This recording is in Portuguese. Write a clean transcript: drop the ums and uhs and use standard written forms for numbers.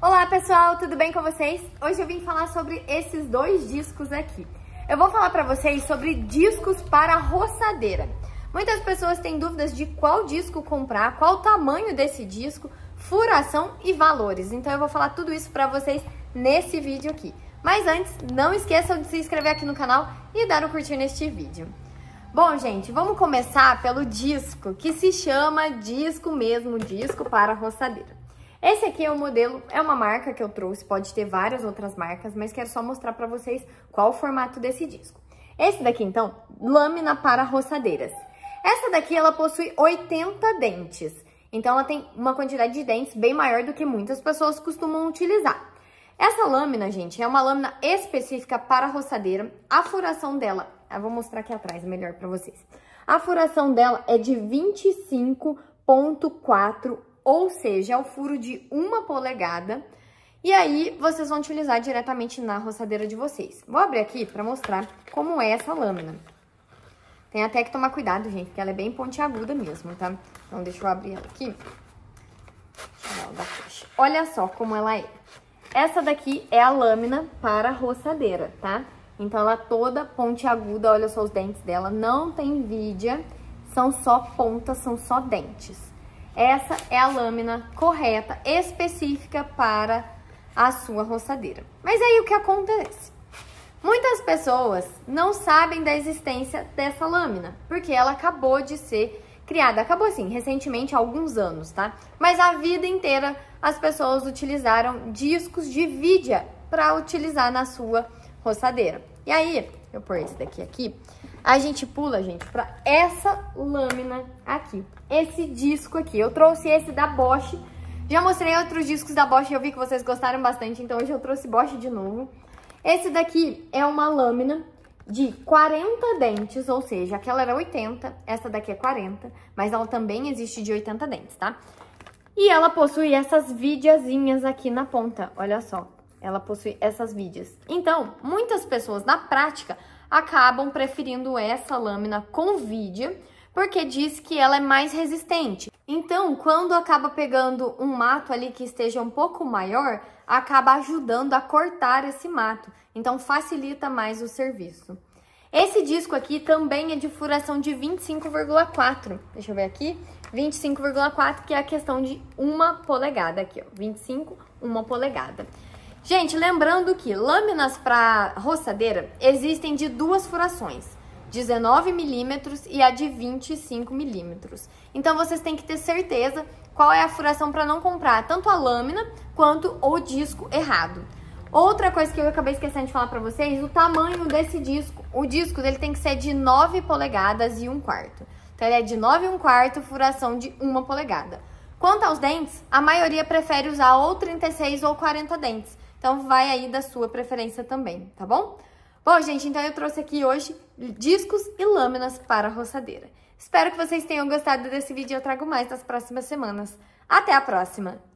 Olá pessoal, tudo bem com vocês? Hoje eu vim falar sobre esses dois discos aqui. Eu vou falar pra vocês sobre discos para roçadeira. Muitas pessoas têm dúvidas de qual disco comprar, qual o tamanho desse disco, furação e valores. Então eu vou falar tudo isso pra vocês nesse vídeo aqui. Mas antes, não esqueçam de se inscrever aqui no canal e dar um curtir neste vídeo. Bom, gente, vamos começar pelo disco, que se chama disco mesmo, disco para roçadeira. Esse aqui é o modelo, é uma marca que eu trouxe, pode ter várias outras marcas, mas quero só mostrar pra vocês qual o formato desse disco. Esse daqui, então, lâmina para roçadeiras. Essa daqui, ela possui 80 dentes, então ela tem uma quantidade de dentes bem maior do que muitas pessoas costumam utilizar. Essa lâmina, gente, é uma lâmina específica para roçadeira. A furação dela, eu vou mostrar aqui atrás melhor pra vocês. A furação dela é de 25,4, ou seja, é o furo de 1 polegada. E aí, vocês vão utilizar diretamente na roçadeira de vocês. Vou abrir aqui pra mostrar como é essa lâmina. Tem até que tomar cuidado, gente, porque ela é bem pontiaguda mesmo, tá? Então, deixa eu abrir ela aqui. Deixa eu dar ela da frente. Olha só como ela é. Essa daqui é a lâmina para roçadeira, tá? Então, ela é toda pontiaguda, olha só os dentes dela. Não tem vidia, são só pontas, são só dentes. Essa é a lâmina correta, específica para a sua roçadeira. Mas aí o que acontece? Muitas pessoas não sabem da existência dessa lâmina, porque ela acabou de ser criada. Acabou assim, recentemente, há alguns anos, tá? Mas a vida inteira as pessoas utilizaram discos de vidia para utilizar na sua roçadeira. E aí, eu pôr esse daqui aqui, a gente pula, gente, pra essa lâmina aqui. Esse disco aqui. Eu trouxe esse da Bosch. Já mostrei outros discos da Bosch e eu vi que vocês gostaram bastante, então hoje eu trouxe Bosch de novo. Esse daqui é uma lâmina de 40 dentes, ou seja, aquela era 80, essa daqui é 40, mas ela também existe de 80 dentes, tá? E ela possui essas vidiazinhas aqui na ponta, olha só. Ela possui essas vidias. Então, muitas pessoas na prática acabam preferindo essa lâmina com vidia, porque diz que ela é mais resistente. Então, quando acaba pegando um mato ali que esteja um pouco maior, acaba ajudando a cortar esse mato. Então, facilita mais o serviço. Esse disco aqui também é de furação de 25,4. Deixa eu ver aqui. 25,4, que é a questão de 1 polegada aqui, ó. 25, 1 polegada. Gente, lembrando que lâminas para roçadeira existem de duas furações, 19 milímetros e a de 25 milímetros. Então, vocês têm que ter certeza qual é a furação para não comprar tanto a lâmina quanto o disco errado. Outra coisa que eu acabei esquecendo de falar para vocês, o tamanho desse disco. O disco dele tem que ser de 9 polegadas e 1/4. Então, ele é de 9 e 1/4, furação de 1 polegada. Quanto aos dentes, a maioria prefere usar ou 36 ou 40 dentes. Então, vai aí da sua preferência também, tá bom? Bom, gente, então eu trouxe aqui hoje discos e lâminas para roçadeira. Espero que vocês tenham gostado desse vídeo e eu trago mais nas próximas semanas. Até a próxima!